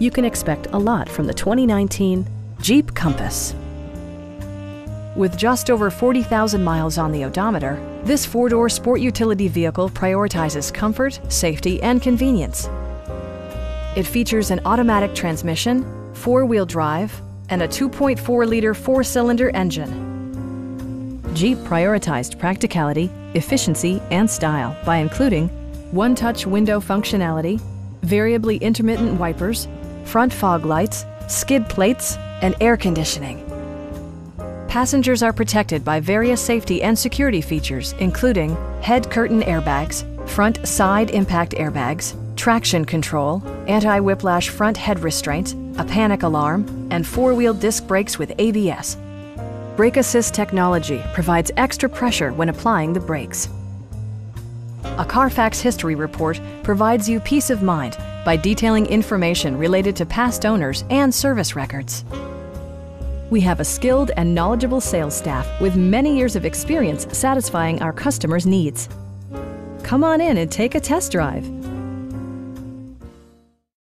you can expect a lot from the 2019 Jeep Compass. With just over 40,000 miles on the odometer, this four-door sport utility vehicle prioritizes comfort, safety, and convenience. It features an automatic transmission, four-wheel drive, and a 2.4-liter four-cylinder engine. Jeep prioritized practicality, efficiency, and style by including one-touch window functionality, variably intermittent wipers, front fog lights, skid plates, and air conditioning. Passengers are protected by various safety and security features, including head curtain airbags, front side impact airbags, traction control, anti-whiplash front head restraints, a panic alarm, and four-wheel disc brakes with ABS. Brake Assist technology provides extra pressure when applying the brakes. A Carfax history report provides you peace of mind by detailing information related to past owners and service records. We have a skilled and knowledgeable sales staff with many years of experience satisfying our customers' needs. Come on in and take a test drive.